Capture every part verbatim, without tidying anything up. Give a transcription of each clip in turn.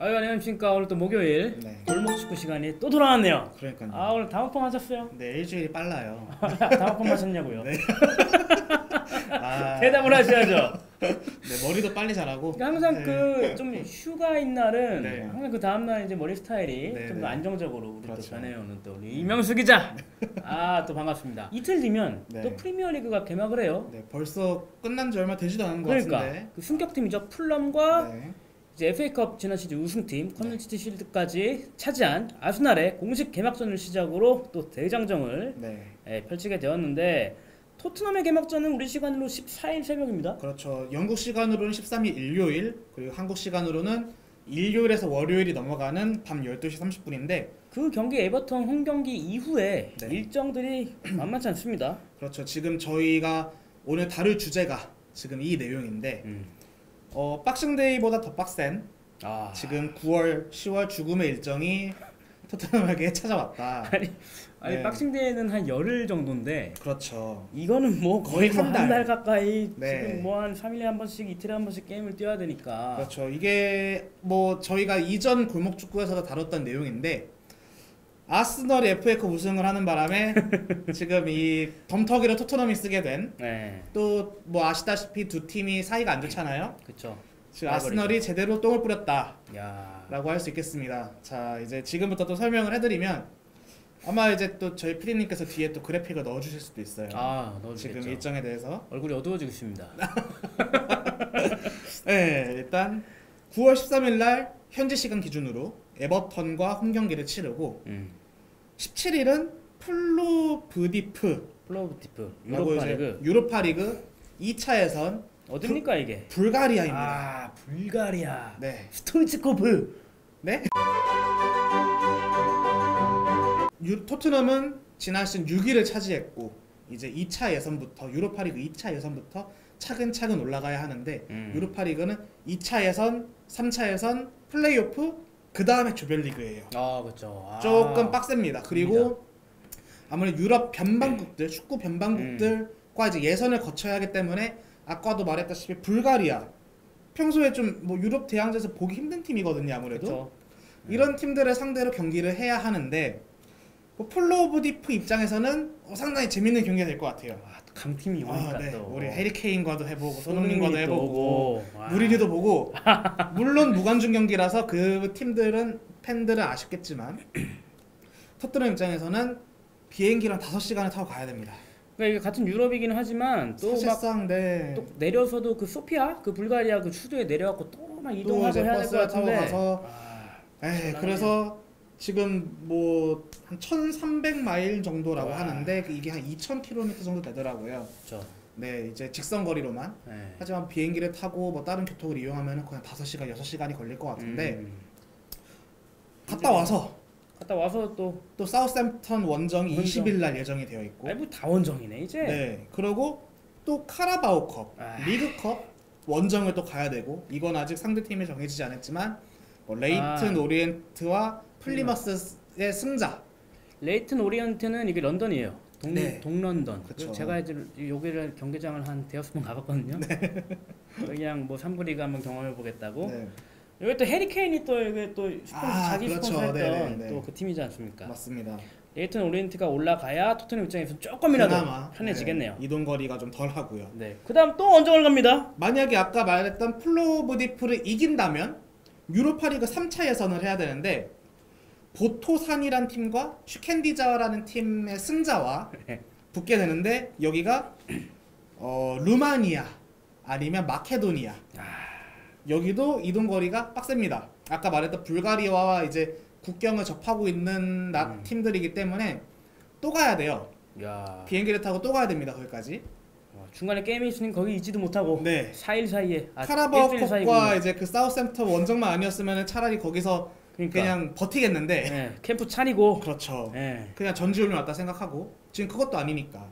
아유, 안녕하십니까. 오늘 또 목요일 네. 골목 축구 시간이 또 돌아왔네요. 그러니까요. 아, 오늘 다운펌 하셨어요? 네, 일주일이 빨라요. 다운펌 하셨냐고요? 네. 아, 대답을 하셔야죠. 네, 머리도 빨리 자라고. 그러니까 항상 네. 그 좀 휴가인 날은 네. 항상 그 다음날 이제 머리 스타일이 네, 좀 네. 더 안정적으로 우리 또 그렇죠. 전해오는 또 우리 이명수 기자. 아, 또 반갑습니다. 이틀 뒤면 네. 또 프리미어리그가 개막을 해요. 네, 벌써 끝난 지 얼마 되지도 않은 것 그러니까 같은데. 그 순격팀이죠. 풀럼과 네. 이제 에프에이컵 지난 시즌 우승팀 커뮤니티 실드까지 차지한 아스날의 공식 개막전을 시작으로 또 대장정을 네. 예, 펼치게 되었는데 토트넘의 개막전은 우리 시간으로 십사 일 새벽입니다. 그렇죠. 영국 시간으로는 십삼 일 일요일, 그리고 한국 시간으로는 일요일에서 월요일이 넘어가는 밤 열두 시 삼십 분인데 그 경기 에버턴 홈 경기 이후에 네. 일정들이 만만치 않습니다. 그렇죠. 지금 저희가 오늘 다룰 주제가 지금 이 내용인데 음. 어, 박싱데이보다 더 빡센 아, 지금 구월, 시월 죽음의 일정이 토트넘에게 찾아왔다. 아니, 아니 네. 박싱데이는 한 열흘 정도인데 그렇죠. 이거는 뭐 거의 거의 한 한 달 달. 가까이 네. 지금 뭐 한 삼 일에 한 번씩 이틀에 한 번씩 게임을 뛰어야 되니까 그렇죠. 이게 뭐 저희가 이전 골목 축구에서도 다뤘던 내용인데 아스널이 에프에이컵 우승을 하는 바람에 지금 이 덤터기를 토트넘이 쓰게 된 네, 또 뭐 아시다시피 두 팀이 사이가 안 좋잖아요. 그렇죠. 지금 아스널이 제대로 똥을 뿌렸다라고 야, 할 수 있겠습니다. 자, 이제 지금부터 또 설명을 해드리면 아마 이제 또 저희 피디님께서 뒤에 또 그래픽을 넣어주실 수도 있어요. 아, 넣어주겠죠. 지금 일정에 대해서. 얼굴이 어두워지고 있습니다. 네, 일단 구월 십삼 일 날 현지 시간 기준으로 에버턴과 홈 경기를 치르고 음. 십칠 일은 플로브디프 플로우티프 라고 유로파 이제 리그 유로파리그 이 차 예선 어딥니까 이게? 불가리아입니다. 아, 불가리아. 네. 스토이치코프. 네? 유, 토트넘은 지난 시즌 육 위를 차지했고 이제 이 차 예선부터 유로파리그 이 차 예선부터 차근차근 올라가야 하는데 음. 유로파리그는 이 차 예선, 삼 차 예선, 플레이오프 그 다음에 조별리그예요. 아, 그렇죠. 아. 조금 빡셉니다. 그리고 아무래도 유럽 변방국들, 축구 변방국들과 이제 예선을 거쳐야 하기 때문에 아까도 말했다시피 불가리아 평소에 좀 뭐 유럽 대항전에서 보기 힘든 팀이거든요. 아무래도 그쵸. 이런 팀들을 상대로 경기를 해야 하는데 뭐 플로브디프 입장에서는 어, 상당히 재밌는 경기가 될 것 같아요. 아, 또 강팀이 오니까 아, 네. 또 우리 해리케인과도 해보고 손흥민과도 손흥민이 또 해보고 오고. 와. 무리뉴도 보고 물론 무관중 경기라서 그 팀들은 팬들은 아쉽겠지만 토트넘 입장에서는 비행기랑 다섯 시간을 타고 가야 됩니다. 그러니까 이게 같은 유럽이긴 하지만 또 막 사실상 네. 또 내려서도 그 소피아 그 불가리아 그 수도에 내려갖고 또 막 또 이동하고 이제 해야 될 것 버스를 타고 같은데. 가서 아, 에이, 대단하네요. 그래서 지금 뭐 한 천삼백 마일 정도라고 와. 하는데 이게 한 이천 킬로미터 정도 되더라고요. 그렇죠. 네, 이제 직선 거리로만. 네. 하지만 비행기를 타고 뭐 다른 교통을 이용하면 거의 다섯 시간, 여섯 시간이 걸릴 것 같은데 음. 갔다 와서 갔다 와서 또 또 사우샘프턴 원정이 원정. 이십 일 날 예정이 되어 있고 아이 뭐다 원정이네 이제. 네, 그리고 또 카라바오컵, 아. 리그컵 원정을 또 가야 되고 이건 아직 상대 팀이 정해지지 않았지만 뭐 레이튼 아. 오리엔트와 플리머스의 승자. 레이튼 오리언트는 이게 런던이에요. 동, 네. 동런던. 그쵸. 그래서 제가 이제 여기를 경기장을 한 대여섯 번 가봤거든요. 그냥 뭐 삼부 리그 한번 경험해 보겠다고. 네, 여기 또 해리케인이 또 이게 또 스폰서 아, 자기 그렇죠. 스폰서했던 네네, 네. 또 그 팀이지 않습니까? 맞습니다. 레이튼 오리언트가 올라가야 토트넘 입장에서 조금이라도 그나마, 편해지겠네요. 네, 이동 거리가 좀 덜 하고요. 네. 그다음 또 원정을 갑니다. 만약에 아까 말했던 플로브디프를 이긴다면 유로파리그 삼 차 예선을 해야 되는데 보토산이란 팀과 슈켄디자라는 팀의 승자와 붙게 되는데 여기가 어, 루마니아 아니면 마케도니아. 여기도 이동 거리가 빡셉니다. 아까 말했던 불가리아와 이제 국경을 접하고 있는 나, 음. 팀들이기 때문에 또 가야 돼요. 야. 비행기를 타고 또 가야 됩니다. 거기까지. 와, 중간에 게임이 있으니 거기 있지도 못하고 네. 사 일 사이에 아, 일주일 카라바오컵과 사이군요. 이제 그 사우샘프턴 원정만 아니었으면 차라리 거기서 그러니까. 그냥 버티겠는데 네, 캠프 차리고 그렇죠. 네. 그냥 전지훈련 왔다 생각하고 지금 그것도 아니니까.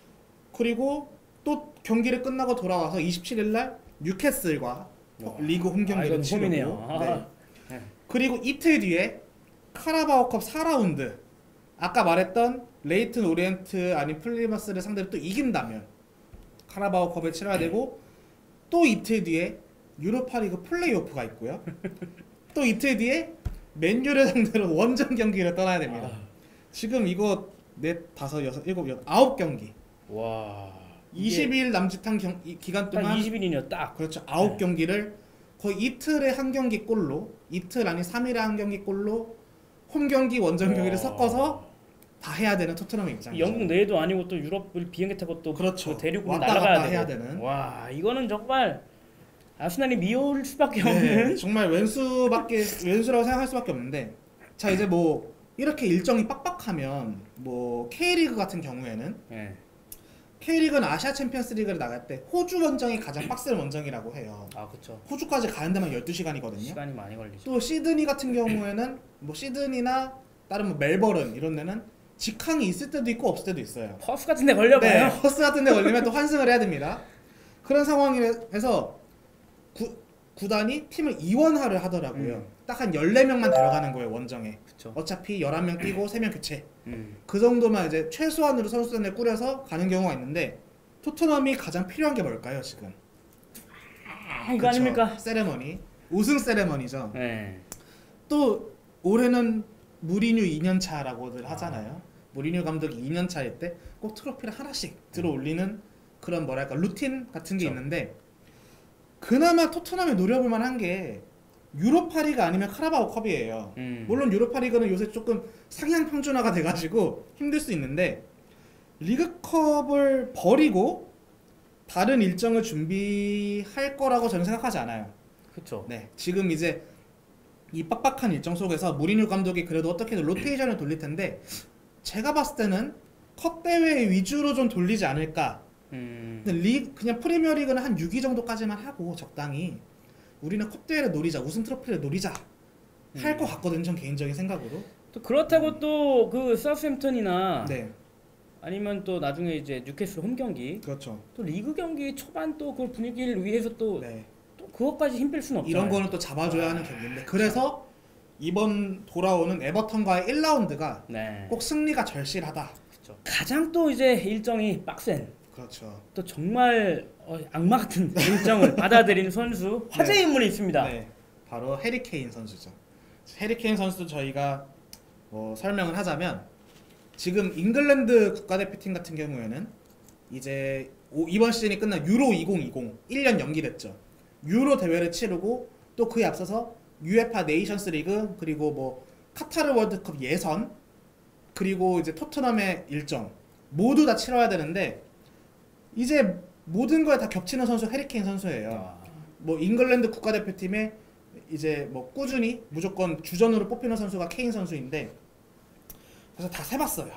그리고 또 경기를 끝나고 돌아와서 이십칠 일 날 뉴캐슬과 와. 리그 홈 아, 경기를 이건 치르고 홈이네요. 아. 네. 네. 그리고 이틀 뒤에 카라바오컵 사 라운드 아까 말했던 레이튼 오리엔트 아닌 플리머스를 상대로 또 이긴다면 카라바오컵을 치러야 되고 또 이틀 뒤에 유로파리그 플레이오프가 있고요. 또 이틀 뒤에 맨유를 상대로 원정 경기를 떠나야 됩니다. 아. 지금 이거 넷, 다섯, 여섯, 일곱, 여덟, 아홉 경기. 와. 이십 일 남짓한 경, 이, 기간 딱 동안 이십 일이네요, 딱. 그렇죠. 아홉 네. 경기를 거의 이틀에 한 경기 골로, 이틀 아니 삼 일에 한 경기 골로 홈 경기, 원정 경기를 와. 섞어서 다 해야 되는 토트넘의 입장이죠. 영국 내에도 아니고 또 유럽을 비행기 타고 또 그렇죠. 그 대륙을 왔다 날아가야 갔다 되고. 해야 되는. 와, 이거는 정말 아스날이 미울 수밖에 네, 없는. 정말 왼수밖에 왼수라고 생각할 수밖에 없는데, 자 이제 뭐 이렇게 일정이 빡빡하면 뭐 K리그 같은 경우에는 네. K리그는 아시아 챔피언스 리그를 나갈 때 호주 원정이 가장 빡센 원정이라고 해요. 아, 그렇죠. 호주까지 가는 데만 열두 시간이거든요. 시간이 많이 걸리죠. 또 시드니 같은 경우에는 뭐 시드니나 다른 뭐 멜버른 이런 데는 직항이 있을 때도 있고 없을 때도 있어요. 퍼스 같은 데 걸려봐요. 네, 버스 같은 데 걸리면 또 환승을 해야 됩니다. 그런 상황에서 구, 구단이 팀을 이원화를 하더라고요. 음. 딱 한 열네 명만 데려가는 거예요, 원정에. 그렇죠. 어차피 열한 명 뛰고 세 명 교체. 음. 그 정도만 이제 최소한으로 선수단을 꾸려서 가는 경우가 있는데, 토트넘이 가장 필요한 게 뭘까요, 지금? 아, 이거 그쵸, 아닙니까? 세레머니. 우승 세레머니죠. 네. 또 올해는 무리뉴 이 년 차라고들 하잖아요. 무리뉴 감독이 이 년 차일 때 꼭 트로피를 하나씩 들어 올리는 그런 뭐랄까 루틴 같은 게 그쵸. 있는데, 그나마 토트넘이 노려볼 만한 게 유로파리그 아니면 카라바오컵이에요. 음. 물론 유로파리그는 요새 조금 상향 평준화가 돼가지고 힘들 수 있는데, 리그컵을 버리고 다른 일정을 준비할 거라고 저는 생각하지 않아요. 그렇죠. 네, 지금 이제 이 빡빡한 일정 속에서 무리뉴 감독이 그래도 어떻게든 로테이션을 돌릴 텐데, 제가 봤을 때는 컵 대회 위주로 좀 돌리지 않을까. 음. 근데 리 그냥 프리미어리그는 한 육 위 정도까지만 하고 적당히 우리는 컵 대회를 노리자, 우승 트로피를 노리자 할 음. 것 같거든요, 전 개인적인 생각으로. 또 그렇다고 또 그 사우스햄튼이나 네, 아니면 또 나중에 이제 뉴캐슬 홈 경기 그렇죠. 또 리그 경기 초반 또 그 분위기를 위해서 또, 네, 또 그것까지 힘 뺄 수는 없잖아요. 이런 거는 또 잡아줘야 하는 경기인데, 그래서 이번 돌아오는 에버턴과의 일 라운드가 네. 꼭 승리가 절실하다. 그렇죠. 가장 또 이제 일정이 빡센 그렇죠. 또 정말 어, 악마 같은 일정을 받아들인 선수 화제의 인물이 있습니다. 네, 바로 해리 케인 선수죠. 해리 케인 선수도 저희가 뭐 설명을 하자면, 지금 잉글랜드 국가대표팀 같은 경우에는 이제 오, 이번 시즌이 끝난 유로 이천이십 일 년 연기됐죠. 유로 대회를 치르고 또 그에 앞서서 유에파 네이션스 리그, 그리고 뭐 카타르 월드컵 예선, 그리고 이제 토트넘의 일정 모두 다 치러야 되는데, 이제 모든 거에 다 겹치는 선수 해리 케인 선수예요. 아, 뭐 잉글랜드 국가대표팀에 이제 뭐 꾸준히 무조건 주전으로 뽑히는 선수가 케인 선수인데, 그래서 다 세봤어요.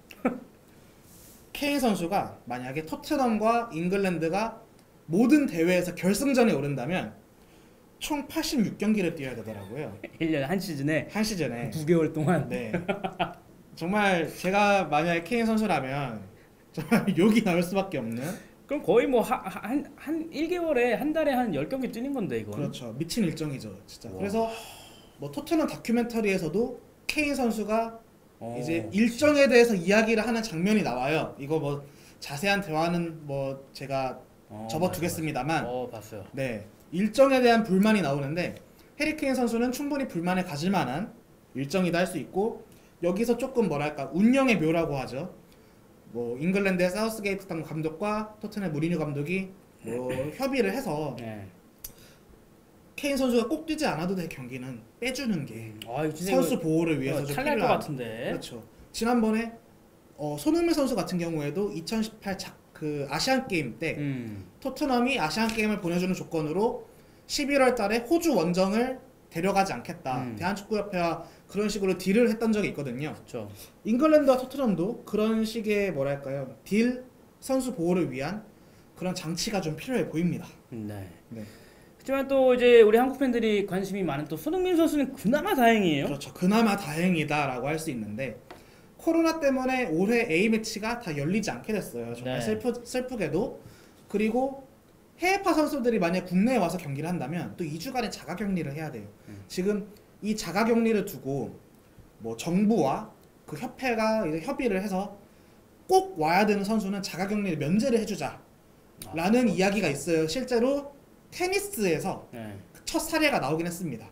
케인 선수가 만약에 토트넘과 잉글랜드가 모든 대회에서 결승전에 오른다면 총 팔십육 경기를 뛰어야 되더라고요. 일 년에 한 시즌에 한 시즌에. 구 개월 동안 네. 정말 제가 만약에 케인 선수라면 정말 욕이 나올 수밖에 없는. 그럼 거의 뭐 한 한 일 개월에 한 달에 한 열 경기 뛰는 건데 이건. 그렇죠. 미친 일정이죠, 진짜. 와. 그래서 뭐 토트넘 다큐멘터리에서도 케인 선수가 어, 이제 일정에 대해서 이야기를 하는 장면이 나와요. 이거 뭐 자세한 대화는 뭐 제가 어, 접어두겠습니다만, 맞아, 맞아. 어, 봤어요. 네, 일정에 대한 불만이 나오는데 해리 케인 선수는 충분히 불만을 가질 만한 일정이다 할 수 있고, 여기서 조금 뭐랄까 운영의 묘라고 하죠. 뭐 잉글랜드의 사우스게이트 감독과 토트넘의 무리뉴 감독이 뭐 협의를 해서 네. 케인 선수가 꼭 뛰지 않아도 될 경기는 빼주는 게 아, 이거 진짜 선수 이거 보호를 위해서 좀 탈날 것 필요한. 같은데. 그렇죠. 지난번에 어, 손흥민 선수 같은 경우에도 이천십팔 자, 그 아시안 게임 때 음. 토트넘이 아시안 게임을 보내주는 조건으로 십일월 달에 호주 원정을 데려가지 않겠다. 음. 대한축구협회와 그런 식으로 딜을 했던 적이 있거든요. 그렇죠. 잉글랜드와 토트넘도 그런 식의 뭐랄까요, 딜, 선수 보호를 위한 그런 장치가 좀 필요해 보입니다. 네. 네. 하지만 또 이제 우리 한국 팬들이 관심이 많은 또 손흥민 선수는 그나마 다행이에요. 그렇죠. 그나마 다행이다라고 할 수 있는데, 코로나 때문에 올해 A매치가 다 열리지 않게 됐어요. 정말 네. 슬프, 슬프게도. 그리고 해외파 선수들이 만약 국내에 와서 경기를 한다면 또 이 주간의 자가격리를 해야 돼요. 음. 지금 이 자가격리를 두고 뭐 정부와 그 협회가 이제 협의를 해서 꼭 와야 되는 선수는 자가격리를 면제를 해주자 라는 아, 이야기가 있어요. 실제로 테니스에서 네. 첫 사례가 나오긴 했습니다.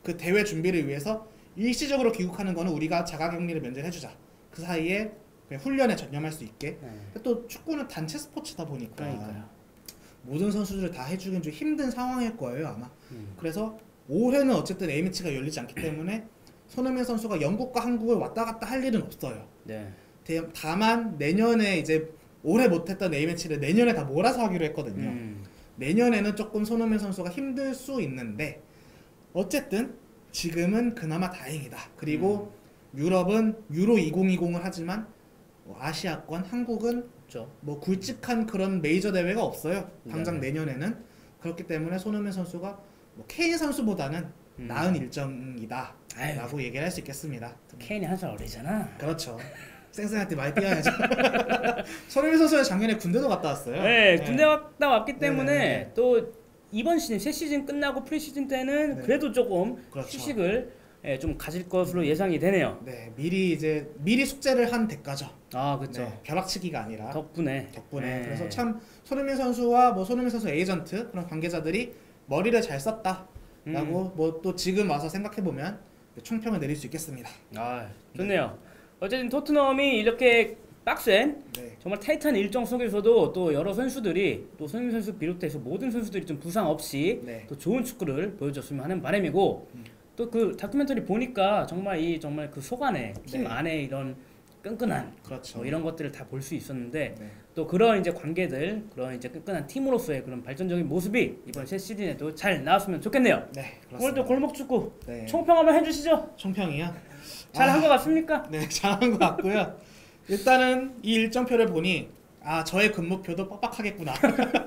그 대회 준비를 위해서 일시적으로 귀국하는 거는 우리가 자가격리를 면제해주자. 그 사이에 그냥 훈련에 전념할 수 있게. 네. 또 축구는 단체 스포츠다 보니까 그러니까요. 모든 선수들 다 해주긴 좀 힘든 상황일 거예요 아마. 음. 그래서 올해는 어쨌든 A매치가 열리지 않기 때문에 손흥민 선수가 영국과 한국을 왔다 갔다 할 일은 없어요. 네. 대- 다만 내년에 이제 올해 못했던 A매치를 내년에 다 몰아서 하기로 했거든요. 음. 내년에는 조금 손흥민 선수가 힘들 수 있는데 어쨌든 지금은 그나마 다행이다. 그리고 유럽은 유로 이천이십을 하지만 뭐 아시아권, 한국은 그렇죠. 뭐 굵직한 그런 메이저 대회가 없어요. 당장 네. 내년에는. 그렇기 때문에 손흥민 선수가 뭐 케인 선수보다는 음. 나은 일정이다 아유. 라고 얘기를 할 수 있겠습니다. 케인이 한 살 어리잖아. 그렇죠. 쌩쌩할 때 많이 뛰어야죠. 손흥민 선수는 작년에 군대도 갔다 왔어요. 네, 군대 갔다 왔기 때문에 네. 또 이번 시즌 새 시즌 끝나고 프리시즌 때는 네. 그래도 조금 그렇죠. 휴식을 예, 좀 가질 것으로 예상이 되네요. 네, 미리 이제 미리 숙제를 한 대가죠. 아, 그렇죠. 네, 벼락치기가 아니라 덕분에. 덕분에. 네. 그래서 참 손흥민 선수와 뭐 손흥민 선수 에이전트 그런 관계자들이 머리를 잘 썼다라고 음. 뭐 또 지금 와서 생각해 보면 총평을 내릴 수 있겠습니다. 아, 좋네요. 어쨌든 토트넘이 이렇게 빡센 네, 정말 타이트한 일정 속에서도 또 여러 선수들이 또 손흥민 선수 비롯해서 모든 선수들이 좀 부상 없이 네, 또 좋은 축구를 보여줬으면 하는 바람이고 음. 또 그 다큐멘터리 보니까 정말 이 정말 그 속안에 팀 네. 안에 이런 끈끈한 그렇죠. 뭐 이런 것들을 다 볼 수 있었는데 네. 또 그런 이제 관계들 그런 이제 끈끈한 팀으로서의 그런 발전적인 모습이 이번 새 시즌에도 잘 나왔으면 좋겠네요. 네, 그렇습니다. 오늘도 골목 축구 네. 총평 한번 해주시죠. 총평이요? 잘 한 아, 것 같습니까? 네, 잘한 것 같고요. 일단은 이 일정표를 보니 아 저의 근무표도 빡빡하겠구나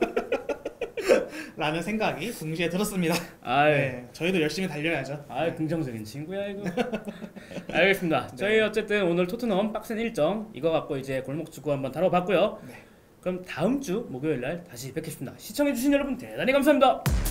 라는 생각이 동시에 들었습니다. 아유. 네, 저희도 열심히 달려야죠. 아, 네. 긍정적인 친구야 이거. 알겠습니다. 저희 어쨌든 오늘 토트넘 빡센 일정 이거 갖고 이제 골목 축구 한번 다뤄봤고요. 네. 그럼 다음 주 목요일 날 다시 뵙겠습니다. 시청해주신 여러분 대단히 감사합니다.